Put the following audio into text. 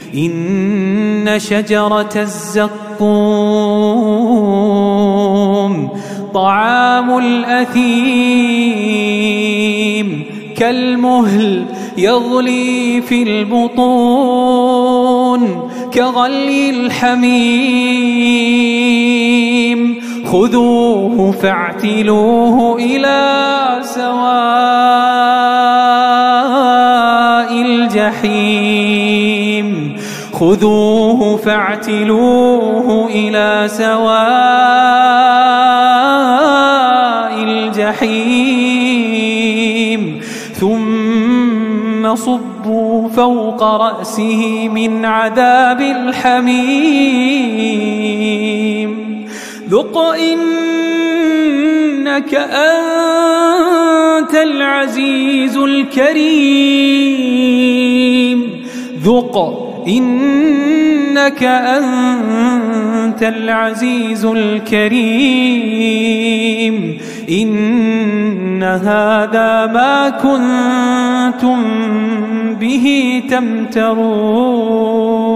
إن شجرة الزقوم طعام الأثيم كالمهل يغلي في البطون كغلي الحميم خذوه فاعتلوه إلى سواء الجحيم خذوه فاعتلوه إلى سواء الجحيم ثم صبوا فوق رأسه من عذاب الحميم ذق إنك أنت العزيز الكريم ذق إنك أنت العزيز الكريم إن هذا ما كنتم به تمترون